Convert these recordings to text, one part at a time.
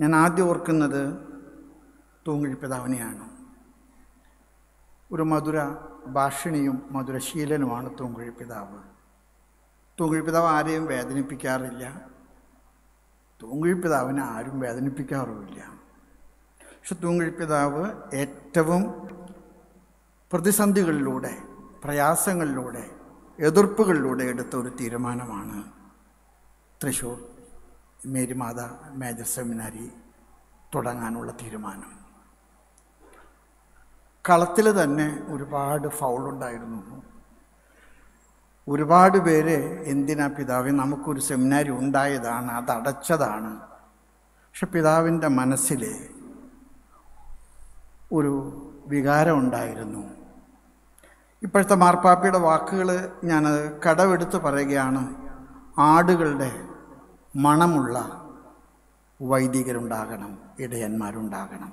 ഞാൻ ആദ്യം ഓർക്കുന്നത് തൂങ്ങുഴി പിതാവിനെയാണ്. ഒരു മധുര ഭാഷിണിയും മധുരശീലനുമാണ് തൂങ്ങുഴി പിതാവ്. തൂങ്ങുഴി പിതാവ് ആരെയും വേദനിപ്പിക്കാറില്ല. തൂങ്ങുഴി പിതാവിനെ ആരും വേദനിപ്പിക്കാറുമില്ല. പക്ഷെ തൂങ്ങുഴി പിതാവ് ഏറ്റവും പ്രതിസന്ധികളിലൂടെ, പ്രയാസങ്ങളിലൂടെ, എതിർപ്പുകളിലൂടെ എടുത്ത ഒരു തീരുമാനമാണ് തൃശ്ശൂർ മേരിമാത മേജർ സെമിനാരി തുടങ്ങാനുള്ള തീരുമാനം. കളത്തിൽ തന്നെ ഒരുപാട് ഫൗളുണ്ടായിരുന്നു. ഒരുപാട് പേര് എന്തിനാ പിതാവേ, നമുക്കൊരു സെമിനാരി ഉണ്ടായതാണ്, അതടച്ചതാണ്. പക്ഷെ പിതാവിൻ്റെ മനസ്സിൽ ഒരു വികാരം ഉണ്ടായിരുന്നു. ഇപ്പോഴത്തെ മാർപ്പാപ്പയുടെ വാക്കുകൾ ഞാൻ കടമെടുത്ത് പറയുകയാണ്: ആടുകളുടെ മണമുള്ള വൈദികരുണ്ടാകണം, ഇടയന്മാരുണ്ടാകണം.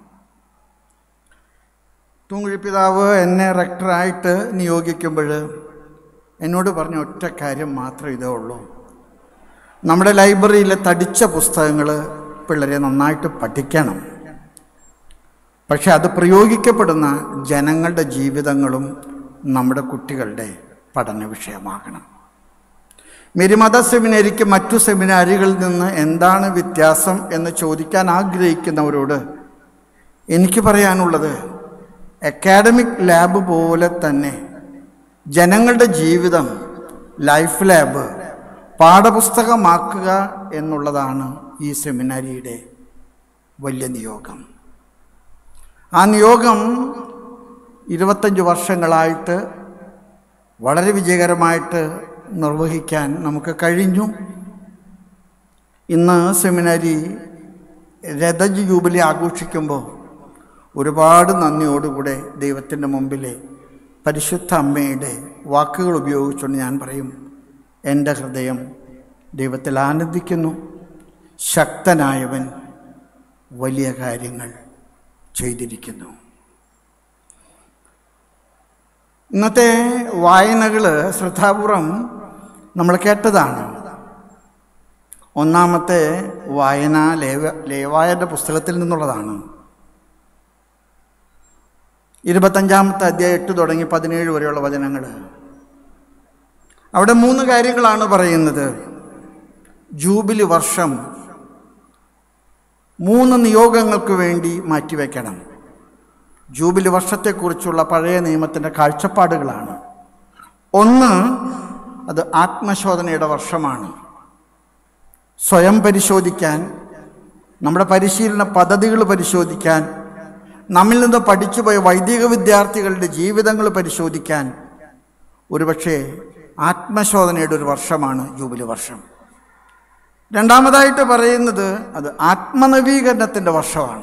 തൂങ്ങുഴി പിതാവ് എന്നെ റെക്ടറായിട്ട് നിയോഗിക്കുമ്പോൾ എന്നോട് പറഞ്ഞ ഒറ്റ കാര്യം മാത്രമേ ഇതേ ഉള്ളൂ: നമ്മുടെ ലൈബ്രറിയിലെ തടിച്ച പുസ്തകങ്ങൾ പിള്ളേരെ നന്നായിട്ട് പഠിക്കണം, പക്ഷെ അത് പ്രയോഗിക്കപ്പെടുന്ന ജനങ്ങളുടെ ജീവിതങ്ങളും നമ്മുടെ കുട്ടികളുടെ പഠന വിഷയമാകണം. മേരിമാത സെമിനാരിക്ക് മറ്റു സെമിനാരികളിൽ നിന്ന് എന്താണ് വ്യത്യാസം എന്ന് ചോദിക്കാൻ ആഗ്രഹിക്കുന്നവരോട് എനിക്ക് പറയാനുള്ളത്, അക്കാഡമിക് ലാബ് പോലെ തന്നെ ജനങ്ങളുടെ ജീവിതം ലൈഫ് ലാബ് പാഠപുസ്തകമാക്കുക എന്നുള്ളതാണ് ഈ സെമിനാരിയുടെ വലിയ നിയോഗം. ആ നിയോഗം 25 വർഷങ്ങളായിട്ട് വളരെ വിജയകരമായിട്ട് നിർവഹിക്കാൻ നമുക്ക് കഴിഞ്ഞു. ഇന്ന് സെമിനാരി രഥ ജൂബിലി ആഘോഷിക്കുമ്പോൾ ഒരുപാട് നന്ദിയോടുകൂടെ ദൈവത്തിൻ്റെ മുമ്പിലെ പരിശുദ്ധ അമ്മയുടെ വാക്കുകൾ ഉപയോഗിച്ചുകൊണ്ട് ഞാൻ പറയും: എൻ്റെ ഹൃദയം ദൈവത്തിൽ ആനന്ദിക്കുന്നു. ശക്തനായവൻ വലിയ കാര്യങ്ങൾ ചെയ്തിരിക്കുന്നു. ഇന്നത്തെ വായനകൾ ശ്രദ്ധാപൂർവം നമ്മൾ കേട്ടതാണ്. ഒന്നാമത്തെ വായന ലേവായരുടെ പുസ്തകത്തിൽ നിന്നുള്ളതാണ്. 25-ാമത്തെ അധ്യായം 8 തുടങ്ങി 17 വരെയുള്ള വചനങ്ങൾ. അവിടെ 3 കാര്യങ്ങളാണ് പറയുന്നത്. ജൂബിലി വർഷം 3 നിയോഗങ്ങൾക്ക് വേണ്ടി മാറ്റിവെക്കണം. ജൂബിലി വർഷത്തെക്കുറിച്ചുള്ള പഴയ നിയമത്തിൻ്റെ കാഴ്ചപ്പാടുകളാണ്. ഒന്ന്, അത് ആത്മശോധനയുടെ വർഷമാണ്. സ്വയം പരിശോധിക്കാൻ, നമ്മുടെ പരിശീലന പദ്ധതികൾ പരിശോധിക്കാൻ, നമ്മിൽ നിന്ന് പഠിച്ചുപോയ വൈദിക വിദ്യാർത്ഥികളുടെ ജീവിതങ്ങൾ പരിശോധിക്കാൻ ഒരുപക്ഷെ ആത്മശോധനയുടെ ഒരു വർഷമാണ് ജൂബിലി വർഷം. രണ്ടാമതായിട്ട് പറയുന്നത് അത് ആത്മനവീകരണത്തിൻ്റെ വർഷമാണ്.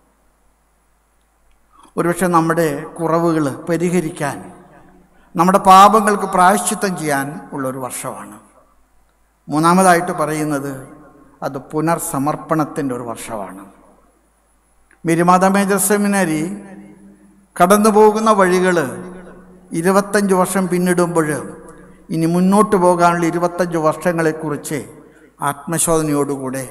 ഒരുപക്ഷെ നമ്മുടെ കുറവുകൾ പരിഹരിക്കാൻ, നമ്മുടെ പാപങ്ങൾക്ക് പ്രായശ്ചിത്തം ചെയ്യാൻ ഉള്ളൊരു വർഷമാണ്. മൂന്നാമതായിട്ട് പറയുന്നത് അത് പുനർസമർപ്പണത്തിൻ്റെ ഒരു വർഷമാണ്. മേരിമാത മേജർ സെമിനാരി കടന്നു പോകുന്ന വഴികൾ 25 വർഷം പിന്നിടുമ്പോൾ ഇനി മുന്നോട്ട് പോകാനുള്ള 25 വർഷങ്ങളെക്കുറിച്ച് ആത്മശോധനയോടുകൂടെ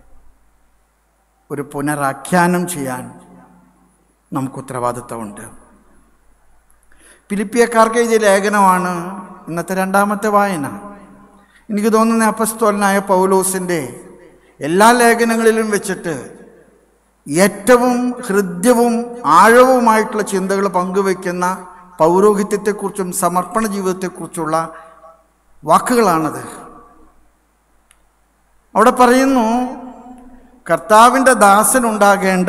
ഒരു പുനരാഖ്യാനം ചെയ്യാൻ നമുക്ക് ഉത്തരവാദിത്തമുണ്ട്. ഫിലിപ്പിയക്കാർക്ക് എഴുതിയ ലേഖനമാണ് ഇന്നത്തെ 2ാമത്തെ വായന. എനിക്ക് തോന്നുന്ന അപ്പസ്തോലനായ പൗലോസിൻ്റെ എല്ലാ ലേഖനങ്ങളിലും വെച്ചിട്ട് ഏറ്റവും ഹൃദ്യവും ആഴവുമായിട്ടുള്ള ചിന്തകൾ പങ്കുവയ്ക്കുന്ന പൗരോഹിത്യത്തെക്കുറിച്ചും സമർപ്പണ ജീവിതത്തെക്കുറിച്ചുള്ള വാക്കുകളാണത്. അവിടെ പറയുന്നു, കർത്താവിൻ്റെ ദാസനുണ്ടാകേണ്ട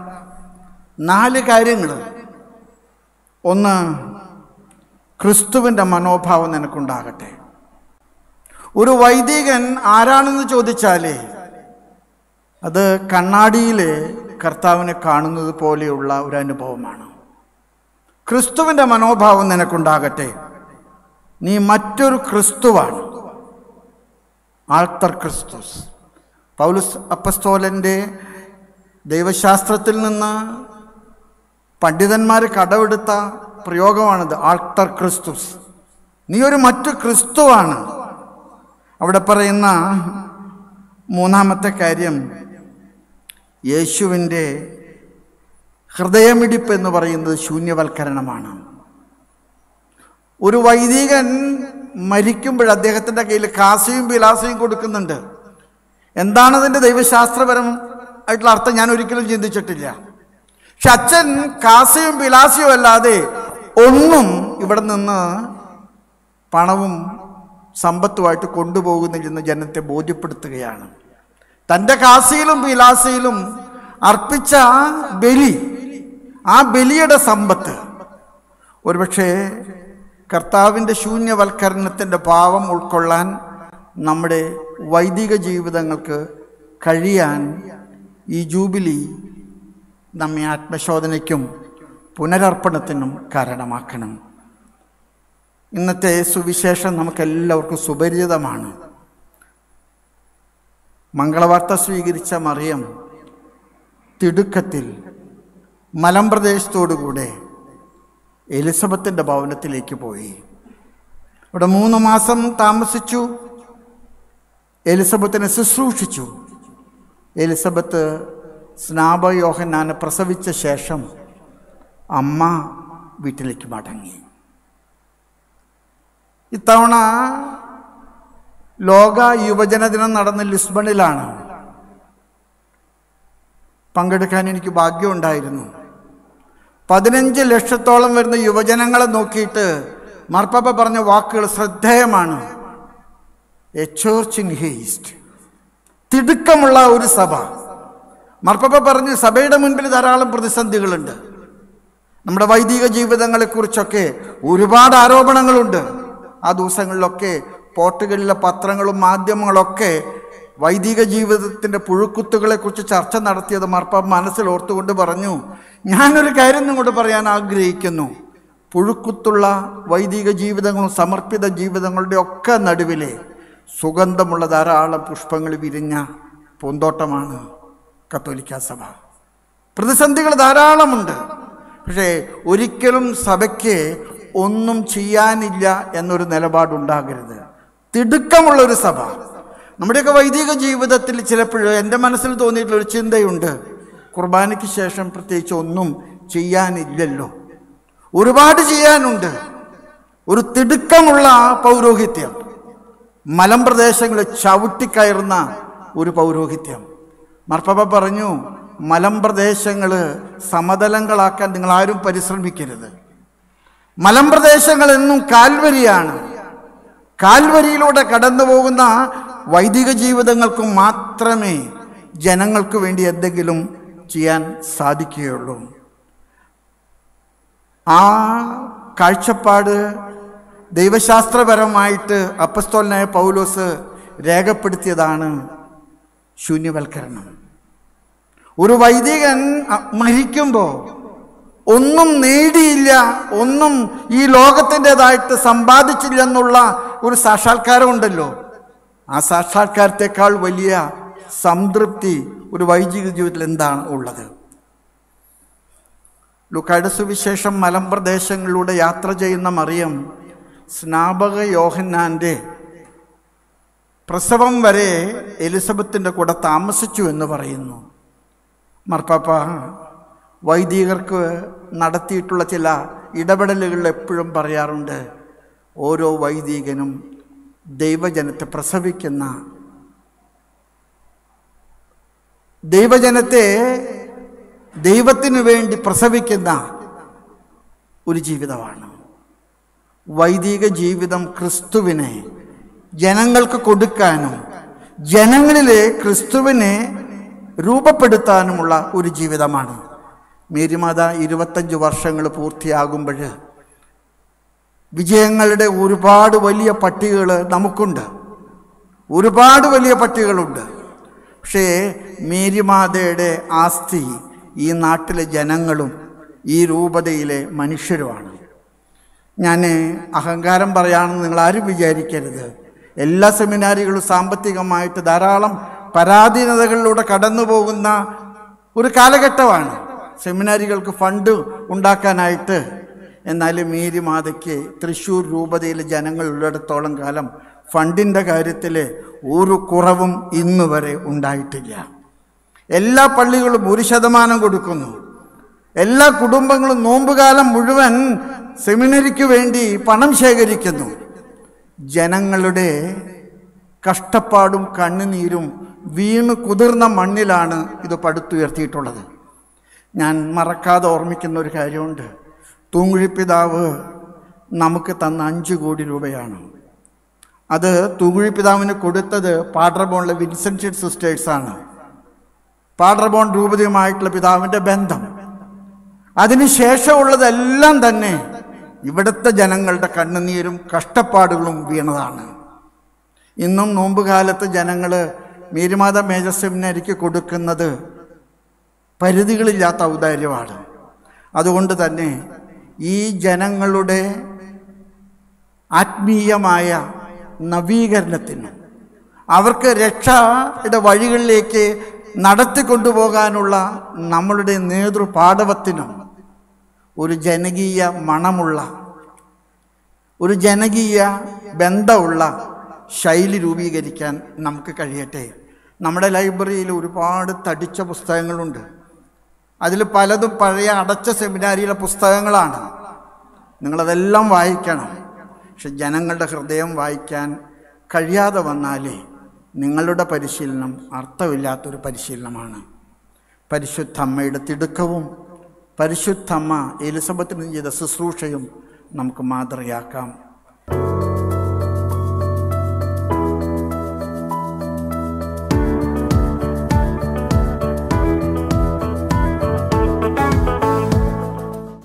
4 കാര്യങ്ങൾ. ഒന്ന്, ക്രിസ്തുവിൻ്റെ മനോഭാവം നിനക്കുണ്ടാകട്ടെ. ഒരു വൈദികൻ ആരാണെന്ന് ചോദിച്ചാൽ അത് കണ്ണാടിയിൽ കർത്താവിനെ കാണുന്നത് പോലെയുള്ള ഒരു അനുഭവമാണ്. ക്രിസ്തുവിൻ്റെ മനോഭാവം നിനക്കുണ്ടാകട്ടെ. നീ മറ്റൊരു ക്രിസ്തുവാണ്, ആൾത്തർ ക്രിസ്തുസ്. പൗലോസ് അപ്പസ്തോലൻ്റെ ദൈവശാസ്ത്രത്തിൽ നിന്ന് പണ്ഡിതന്മാർ കടമെടുത്ത പ്രയോഗമാണിത്, ആൾത്തർ ക്രിസ്തുസ്. നീ ഒരു മറ്റു ക്രിസ്തുവാണ്. അവിടെ പറയുന്ന 3-ാമത്തെ കാര്യം, യേശുവിൻ്റെ ഹൃദയമിടിപ്പ് എന്ന് പറയുന്നത് ശൂന്യവൽക്കരണമാണ്. ഒരു വൈദികൻ മരിക്കുമ്പോൾ അദ്ദേഹത്തിൻ്റെ കയ്യിൽ കാശയും വിലാസയും കൊടുക്കുന്നുണ്ട്. എന്താണതിൻ്റെ ദൈവശാസ്ത്രപരമായിട്ടുള്ള അർത്ഥം ഞാൻ ഒരിക്കലും ചിന്തിച്ചിട്ടില്ല. പക്ഷെ അച്ഛൻ കാശയും വിലാസയും അല്ലാതെ ഒന്നും ഇവിടെ നിന്ന് പണവും സമ്പത്തുമായിട്ട് കൊണ്ടുപോകുന്നില്ലെന്ന് ജനത്തെ ബോധ്യപ്പെടുത്തുകയാണ്. തൻ്റെ കാശിയിലും വിലാസയിലും അർപ്പിച്ച ബലി, ആ ബലിയുടെ സമ്പത്ത് ഒരുപക്ഷെ കർത്താവിൻ്റെ ശൂന്യവൽക്കരണത്തിൻ്റെ ഭാവം ഉൾക്കൊള്ളാൻ നമ്മുടെ വൈദിക ജീവിതങ്ങൾക്ക് കഴിയാൻ ഈ ജൂബിലി നമ്മെ ആത്മശോധനയ്ക്കും പുനരർപ്പണത്തിനും കാരണമാക്കണം. ഇന്നത്തെ സുവിശേഷം നമുക്കെല്ലാവർക്കും സുപരിചിതമാണ്. മംഗളവാർത്ത സ്വീകരിച്ച മറിയം തിടുക്കത്തിൽ മലമ്പ്രദേശത്തോടുകൂടെ എലിസബത്തിൻ്റെ ഭവനത്തിലേക്ക് പോയി. ഇവിടെ 3 മാസം താമസിച്ചു. എലിസബത്തിനെ ശുശ്രൂഷിച്ചു. എലിസബത്ത് സ്നാപക യോഹന്നാനെ പ്രസവിച്ച ശേഷം അമ്മ വീട്ടിലേക്ക് മടങ്ങി. ഇത്തവണ ലോക യുവജന ദിനം നടന്ന ലിസ്ബണിലാണ്. പങ്കെടുക്കാൻ എനിക്ക് ഭാഗ്യമുണ്ടായിരുന്നു. 15 ലക്ഷത്തോളം വരുന്ന യുവജനങ്ങളെ നോക്കിയിട്ട് മാർപ്പാപ്പ പറഞ്ഞ വാക്കുകൾ ശ്രദ്ധേയമാണ്. എ ചേർച്ച് ഇൻ ഹേസ്റ്റ്, തിടുക്കമുള്ള ഒരു സഭ. മാർപ്പാപ്പ പറഞ്ഞു, സഭയുടെ മുൻപിൽ ധാരാളം പ്രതിസന്ധികളുണ്ട്. നമ്മുടെ വൈദിക ജീവിതങ്ങളെക്കുറിച്ചൊക്കെ ഒരുപാട് ആരോപണങ്ങളുണ്ട്. ആ ദിവസങ്ങളിലൊക്കെ പോർട്ടുഗലിലെ പത്രങ്ങളും മാധ്യമങ്ങളൊക്കെ വൈദിക ജീവിതത്തിൻ്റെ പുഴുക്കുത്തുകളെക്കുറിച്ച് ചർച്ച നടത്തിയത് മാർപ്പാപ്പ മനസ്സിൽ ഓർത്തുകൊണ്ട് പറഞ്ഞു, ഞാനൊരു കാര്യം നിങ്ങളോട് പറയാൻ ആഗ്രഹിക്കുന്നു. പുഴുക്കുത്തുള്ള വൈദിക ജീവിതങ്ങളും സമർപ്പിത ജീവിതങ്ങളുടെ ഒക്കെ നടുവിലെ സുഗന്ധമുള്ള ധാരാളം പുഷ്പങ്ങൾ വിരിഞ്ഞ പൂന്തോട്ടമാണ് കത്തോലിക്ക സഭ. പ്രതിസന്ധികൾ ധാരാളമുണ്ട്. പക്ഷേ ഒരിക്കലും സഭയ്ക്ക് ഒന്നും ചെയ്യാനില്ല എന്നൊരു നിലപാടുണ്ടാകരുത്. തിടുക്കമുള്ളൊരു സഭ. നമ്മുടെയൊക്കെ വൈദിക ജീവിതത്തിൽ ചിലപ്പോഴും എൻ്റെ മനസ്സിൽ തോന്നിയിട്ടുള്ളൊരു ചിന്തയുണ്ട്, കുർബാനയ്ക്ക് ശേഷം പ്രത്യേകിച്ച് ഒന്നും ചെയ്യാനില്ലല്ലോ, ഒരുപാട് ചെയ്യാനുണ്ട്. ഒരു തിടുക്കമുള്ള പൗരോഹിത്യം, മലമ്പ്രദേശങ്ങളിൽ ചവിട്ടിക്കയറുന്ന ഒരു പൗരോഹിത്യം. മാർപ്പാപ്പ പറഞ്ഞു, മലമ്പ്രദേശങ്ങൾ സമതലങ്ങളാക്കാൻ നിങ്ങളാരും പരിശ്രമിക്കരുത്. മലമ്പ്രദേശങ്ങൾ എന്നും കാൽവരിയാണ്. കാൽവരിയിലൂടെ കടന്നു പോകുന്ന വൈദിക ജീവിതങ്ങൾക്ക് മാത്രമേ ജനങ്ങൾക്ക് വേണ്ടി എന്തെങ്കിലും ചെയ്യാൻ സാധിക്കുകയുള്ളൂ. ആ കാഴ്ചപ്പാട് ദൈവശാസ്ത്രപരമായിട്ട് അപ്പസ്തോലനായ പൗലോസ് രേഖപ്പെടുത്തിയതാണ് ശൂന്യവൽക്കരണം. ഒരു വൈദികൻ മരിക്കുമ്പോൾ ഒന്നും നേടിയില്ല, ഒന്നും ഈ ലോകത്തിൻ്റെതായിട്ട് സമ്പാദിച്ചില്ലെന്നുള്ള ഒരു സാക്ഷാത്കാരമുണ്ടല്ലോ, ആ സാക്ഷാത്കാരത്തെക്കാൾ വലിയ സംതൃപ്തി ഒരു വൈദിക ജീവിതത്തിൽ എന്താണ് ഉള്ളത്? ലൂക്കായുടെ സുവിശേഷം മലമ്പ്രദേശങ്ങളിലൂടെ യാത്ര ചെയ്യുന്ന മറിയം സ്നാപക യോഹന്നാൻ്റെ പ്രസവം വരെ എലിസബത്തിൻ്റെ കൂടെ താമസിച്ചു എന്ന് പറയുന്നു. മാർപ്പാപ്പ വൈദികർക്ക് നടത്തിയിട്ടുള്ള ചില ഇടപെടലുകൾ എപ്പോഴും പറയാറുണ്ട്, ഓരോ വൈദികനും ദൈവജനത്തെ പ്രസവിക്കുന്ന, ദൈവജനത്തെ ദൈവത്തിനു വേണ്ടി പ്രസവിക്കുന്ന ഒരു ജീവിതമാണ്. വൈദിക ജീവിതം ക്രിസ്തുവിനെ ജനങ്ങൾക്ക് കൊടുക്കാനും ജനങ്ങളിലെ ക്രിസ്തുവിനെ രൂപപ്പെടുത്താനുമുള്ള ഒരു ജീവിതമാണ്. മേരിമാത 25 വർഷങ്ങൾ പൂർത്തിയാകുമ്പോൾ വിജയങ്ങളുടെ ഒരുപാട് വലിയ പട്ടികകൾ നമുക്കുണ്ട്, ഒരുപാട് വലിയ പട്ടികകളുണ്ട്. പക്ഷേ മേരിമാതയുടെ ആസ്തി ഈ നാട്ടിലെ ജനങ്ങളും ഈ രൂപതയിലെ മനുഷ്യരുമാണ്. ഞാൻ അഹങ്കാരം പറയാണെന്ന് നിങ്ങളാരും വിചാരിക്കരുത്. എല്ലാ സെമിനാരികളും സാമ്പത്തികമായിട്ട് ധാരാളം പരാധീനതകളിലൂടെ കടന്നു പോകുന്ന ഒരു കാലഘട്ടമാണ്. സെമിനാരികൾക്ക് ഫണ്ട് ഉണ്ടാക്കാനായിട്ട്. എന്നാലും മേരിമാതയ്ക്ക് തൃശ്ശൂർ രൂപതയിലെ ജനങ്ങൾ ഉള്ളിടത്തോളം കാലം ഫണ്ടിൻ്റെ കാര്യത്തിൽ ഒരു കുറവും ഇന്ന് വരെ ഉണ്ടായിട്ടില്ല. എല്ലാ പള്ളികളും 1% കൊടുക്കുന്നു. എല്ലാ കുടുംബങ്ങളും നോമ്പുകാലം മുഴുവൻ സെമിനറിക്ക് വേണ്ടി പണം ശേഖരിക്കുന്നു. ജനങ്ങളുടെ കഷ്ടപ്പാടും കണ്ണുനീരും വീണ് കുതിർന്ന മണ്ണിലാണ് ഇത് പടുത്തുയർത്തിയിട്ടുള്ളത്. ഞാൻ മറക്കാതെ ഓർമ്മിക്കുന്ന ഒരു കാര്യമുണ്ട്. തൂങ്ങുഴിപ്പിതാവ് നമുക്ക് തന്ന 5 കോടി രൂപയാണ്. അത് തൂങ്ങുഴിപ്പിതാവിന് കൊടുത്തത് പാട്രബോണിലെ വിൻസെൻറ്റ് സിസ്റ്റേഴ്സാണ്. പാട്രബോൺ രൂപതയുമായിട്ടുള്ള പിതാവിൻ്റെ ബന്ധം, അതിനുശേഷമുള്ളതെല്ലാം തന്നെ ഇവിടുത്തെ ജനങ്ങളുടെ കണ്ണുനീരും കഷ്ടപ്പാടുകളും വീണതാണ്. ഇന്നും നോമ്പുകാലത്ത് ജനങ്ങൾ മേരിമാത മേജർ സെമിനാരിക്ക് കൊടുക്കുന്നത് പരിധികളില്ലാത്ത ഔദാര്യമാണ്. അതുകൊണ്ട് തന്നെ ഈ ജനങ്ങളുടെ ആത്മീയമായ നവീകരണത്തിന്, അവർക്ക് രക്ഷയുടെ വഴികളിലേക്ക് നടത്തിക്കൊണ്ടുപോകാനുള്ള നമ്മളുടെ നേതൃപാടവത്തിനും ഒരു ജനകീയ മണമുള്ള, ഒരു ജനകീയ ബന്ധമുള്ള ശൈലി രൂപീകരിക്കാൻ നമുക്ക് കഴിയട്ടെ. നമ്മുടെ ലൈബ്രറിയിൽ ഒരുപാട് തടിച്ച പുസ്തകങ്ങളുണ്ട്. അതിൽ പലതും പഴയ അടച്ച സെമിനാരിയിലെ പുസ്തകങ്ങളാണ്. നിങ്ങളതെല്ലാം വായിക്കണം. പക്ഷെ ജനങ്ങളുടെ ഹൃദയം വായിക്കാൻ കഴിയാതെ വന്നാലേ നിങ്ങളുടെ പരിശീലനം അർത്ഥമില്ലാത്തൊരു പരിശീലനമാണ്. പരിശുദ്ധ അമ്മയുടെ തിടുക്കവും പരിശുദ്ധ അമ്മ എലിസബത്തിന് ചെയ്ത ശുശ്രൂഷയും നമുക്ക് മാതൃകയാക്കാം.